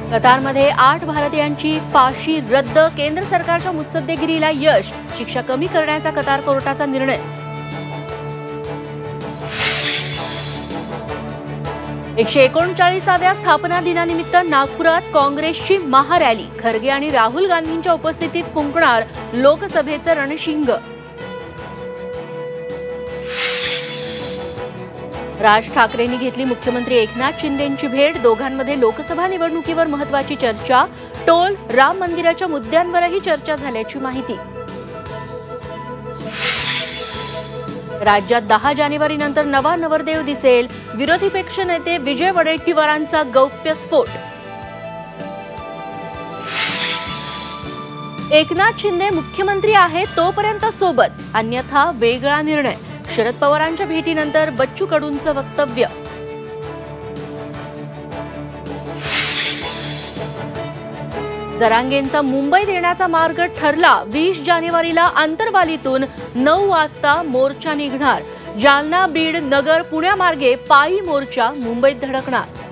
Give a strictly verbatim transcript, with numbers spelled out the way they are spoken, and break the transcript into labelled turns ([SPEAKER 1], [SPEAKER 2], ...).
[SPEAKER 1] कतारमध्ये आठ भारतीयांची फाशी रद्द, केंद्र सरकारच्या मुत्सद्देगिरीला यश, शिक्षा कमी करण्याचा कतार कोर्टाचा निर्णय. एकशे एकोणचाळीसाव्या स्थापना दिनानिमित्त नागपुरात काँग्रेसची महारॅली, खरगे आणि राहुल गांधींच्या उपस्थितीत फुंकणार लोकसभेचं रणशिंग. राज ठाकरेंनी घेतली मुख्यमंत्री एकनाथ शिंदेंची भेट, दोघांमध्ये लोकसभा निवडणुकीवर महत्त्वाची चर्चा, टोल राम मंदिराच्या मुद्द्यांवरही चर्चा झाल्याची माहिती. राज्यात दहा जानेवारी नंतर नवा नवरदेव दिसेल, विरोधी पक्षनेते विजय वडेट्टीवारांचा गौप्यस्फोट. एकनाथ शिंदे मुख्यमंत्री आहेत तोपर्यंत सोबत, अन्यथा वेगळा निर्णय, शरद पवारांच्या भेटीनंतर बच्चू कडूंचं वक्तव्य. जरांगेंचा मुंबईत येण्याचा मार्ग ठरला, वीस जानेवारीला आंतरवालीतून नऊ वाजता मोर्चा निघणार, जालना बीड नगर पुण्यामार्गे पायी मोर्चा मुंबईत धडकणार.